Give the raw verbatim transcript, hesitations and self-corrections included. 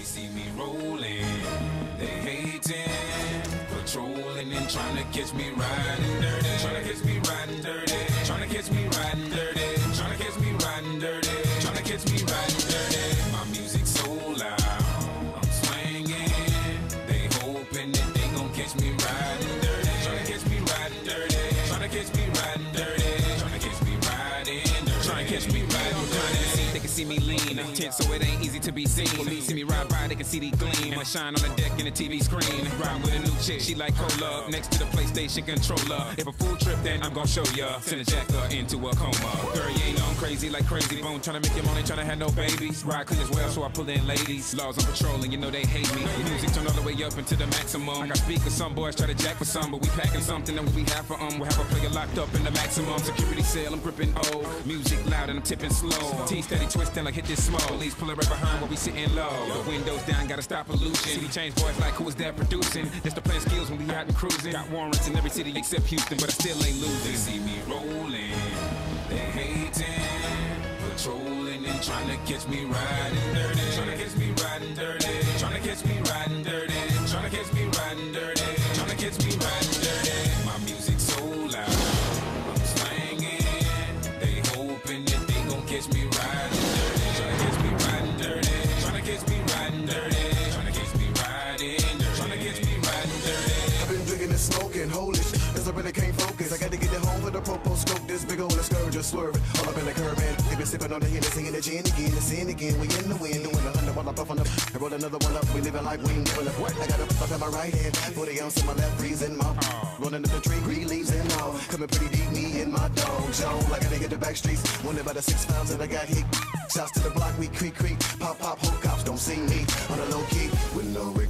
see me rolling, they hating, patrolling and trying to catch me riding dirty, trying to catch me riding dirty, trying to catch me riding dirty, trying to catch me riding dirty, trying to catch me riding dirty. My music so loud, I'm swinging, they hoping that they gon' catch me riding dirty, trying to catch me riding dirty, trying to catch me riding dirty, trying to catch me riding dirty, trying to catch me riding dirty. They can see me lean, intense, so it ain't easy to be seen. When they see me ride by, they can see the gleam. I shine on the deck in the T V screen. Ride with a new chick, she like cola. Next to the PlayStation controller. If a full trip, then I'm gon' show ya. Send a jacker into a coma. Girl, you ain't know I'm crazy like Crazy Bone. Tryna make your money, tryna have no babies. Ride clean as well, so I pull in ladies. Laws on patrol, and you know they hate me. The music turned all the way up into the maximum. I got speakers, some boys try to jack for some, but we packing something that we have for um. We'll have a player locked up in the maximum security cell. I'm gripping old, music loud and I'm tipping slow. T steady twisting like hit this small. Police pulling right behind while we sitting low. The windows down, gotta stop pollution. City change boys like who is that producing? Just the playing skills when we out and cruising. Got warrants in every city except Houston, but I still ain't losing. They see me rolling, they hating, patrolling and trying to catch me riding dirty, trying to catch me riding dirty, trying to catch me riding dirty, trying to catch me riding dirty, trying to catch me riding dirty. My music so loud, I'm swinging, they hoping that they gon' catch me riding dirty, trying to catch me riding dirty, trying to catch me riding dirty, trying to catch me riding dirty, trying to catch me riding dirty. I've been drinking and smoking, holy shit, cause I really can't focus. I got to get it home for the popo scope. This big old scourge just swerving all up in the curb, man. They been sipping on the Hennessy and the gin again, the sin again. We in the wind, doing a hundred while I puff on the. I roll another one up. We living like we ain't giving up. I got a puff in my right hand, forty ounce in my left, freezing my. Rolling up the tree, green leaves and all. Coming pretty deep, me and my dog Joe. Like I gotta hit the back streets. Wonder about the six pounds that I got hit. Shouts to the block, we creak creak. Pop pop, hope cops don't see me on a low key with no regret.